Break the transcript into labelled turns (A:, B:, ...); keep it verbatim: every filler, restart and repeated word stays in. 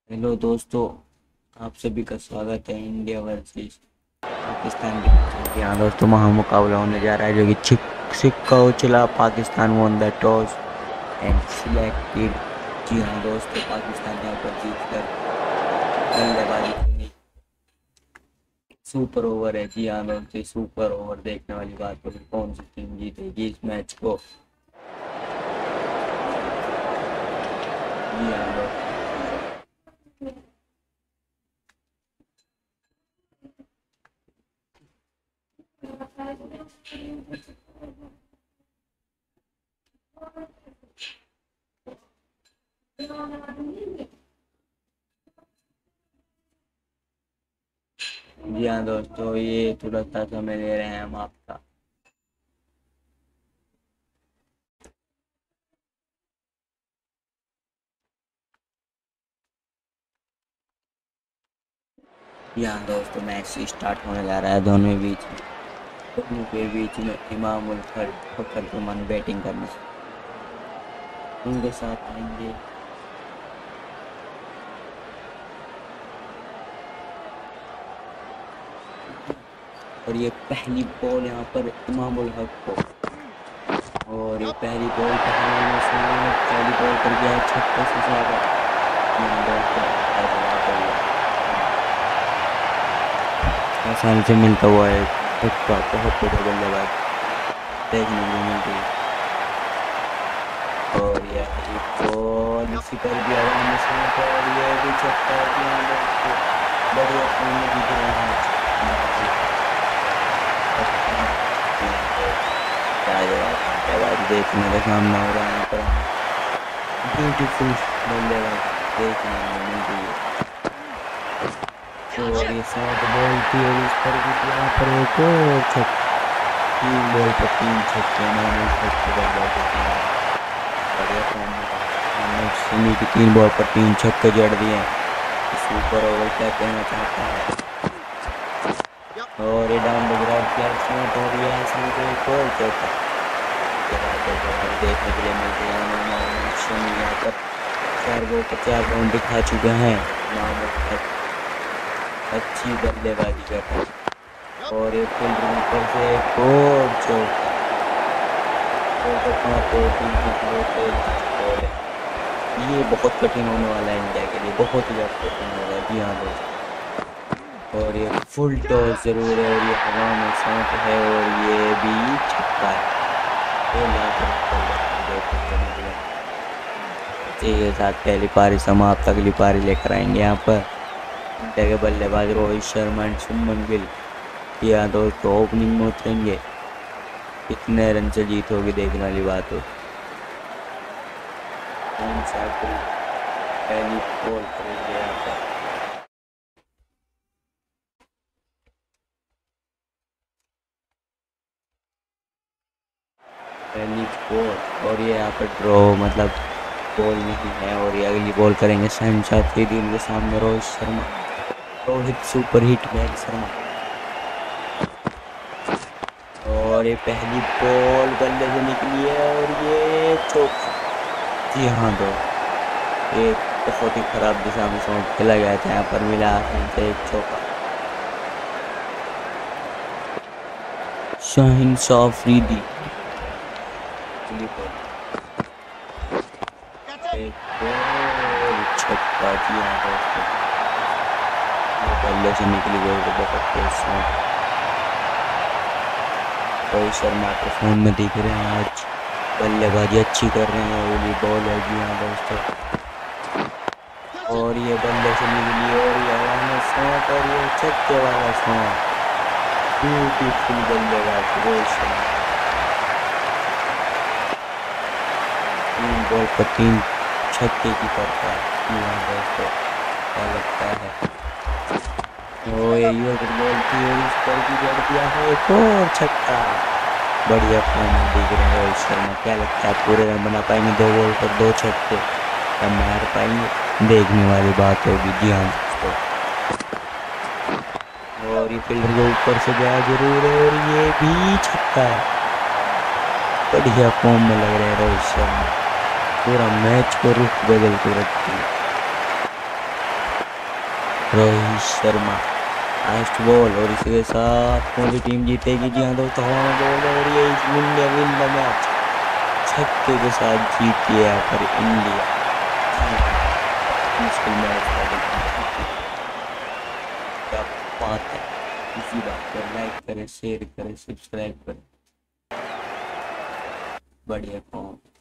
A: Hello दोस्तों, आप सभी का स्वागत है इंडिया वर्सेस पाकिस्तान के बीच। यहाँ दोस्तों महामुकाबला होने जा रहा है जो कि छिक सिक्का उछला। Pakistan won the toss and selected. जी हाँ दोस्तों, पाकिस्तान यहाँ पर जीत कर बल्लेबाजी चुनी। सुपर ओवर है। जी हाँ दोस्तों, सुपर ओवर देखने वाली बात होगी। कौन सी टीम जीतेगी इस मैच को। जी हाँ दोस्तों, जी हाँ दोस्तों, ये थोड़ा सा समय ले रहे हैं हम आपका। यहाँ दोस्तों मैच स्टार्ट होने जा रहा है। दोनों के बीच में दोनों के बीच में इमाम उल फखर के मन बैटिंग करने उनके साथ आएंगे। और ये पहली बॉल यहाँ पर इमाम उल हक को, और ये पहली बॉल पहले से पहली बॉल कर गया छक्का से ज्यादा। यहाँ दोस्तों आसानी से मिलता हुआ है छक्का। बहुत बड़ा बल्लेबाज देखने को मिलती है। और यह बॉल इसी कर दिया और ये भी छक्का। बढ़िया टीम जीत रहे हैं। बल्लेबाज देखने का सामना हो रहा है यहाँ पर। ब्यूटीफुल बल्लेबाज देखने को मिल रही है। और ये शॉट बॉल थी और इस पर भी यहाँ पर एक और छक्का। तीन बॉल पर तीन छक्के मैंने सुनी की तीन बॉल पर तीन छक्के जड़ दिए। सुपर ओवर क्या कहना चाहता है। और ये डाउन द ग्राउंड क्या शॉट हो गया है। एक और चौका देखने के लिए मिलते हैं। यहाँ पर चार बॉल पर चार राउंड दिखा चुके हैं। अच्छी बल्लेबाजी करता है। और एक फील्डिंग पर से एक और चौका। ये बहुत कठिन होने वाला है इंडिया के लिए, बहुत ही ज़्यादा कठिन होगा। जी हाँ दोस्तों, और ये फुल टॉस जरूर है और ये हवा में शॉट है और ये भी छक्का है। के साथ पहली पारी समाप्त। अगली पारी लेकर आएंगे यहाँ पर इंडिया के बल्लेबाज रोहित शर्मा एंड सुमन गिल। या दोस्तों ओपनिंग में उतरेंगे। कितने रन से जीत होगी देखने वाली बात हो। पहली बॉल करेंगे यहाँ पर। पहली बॉल और ये यहाँ पर ड्रॉ मतलब बॉल नहीं है। और ये अगली बॉल करेंगे शहनशाह अफरीदी के सामने Rohit Sharma. Rohit super hit match Sharma. और ये पहली बॉल बल्ले से निकली है और ये चौका। जी हाँ दो एक बहुत ही खराब दिशा में शॉट खेला गया था। यहाँ पर मिला से एक चौका। शहनशाह अफरीदी छक्का। जी हाँ दोस्तों, बल्ले से निकली गई तो बहुत तेज शॉट। रोहित शर्मा के फोन में दिख रहे हैं आज बल्लेबाजी अच्छी कर रहे हैं। ओली बॉल है। जी हाँ दोस्तों, और ये बल्ले से निकली और ये हवा शॉट और ये छक्के वाला शॉट। ब्यूटीफुल बल्लेबाज रोहित शर्मा। तीन बॉल पर तीन छक्के की करता है। यहाँ दोस्तों क्या लगता है। ओ ये बॉल थी और इस पर भी जड़ दिया है एक और छक्का। बढ़िया फॉर्म में दिख रहे हैं रोहित शर्मा। क्या लगता है पूरे रन बना पाएंगे दो बॉल पर दो छक्के, या मार पाएंगे देखने वाली बात होगी। जी हाँ दोस्तों, और ये फील्डर के ऊपर से गया जरूर है और ये भी छक्का है। बढ़िया फॉर्म में लग रहे हैं रोहित शर्मा। पूरा मैच को रुख बदल के रखती है। रोहित शर्मा लास्ट बॉल और इसके साथ कौन सी टीम जीतेगी? जी हाँ दोस्तों, हवा में बॉल और ये इंडिया विन द मैच, छक्के के साथ जीत लिया पर इंडिया। मुश्किल मैच था लेकिन क्या बात है। इसी बात पर लाइक करें, शेयर करें, सब्सक्राइब करें। बढ़िया फॉर्म।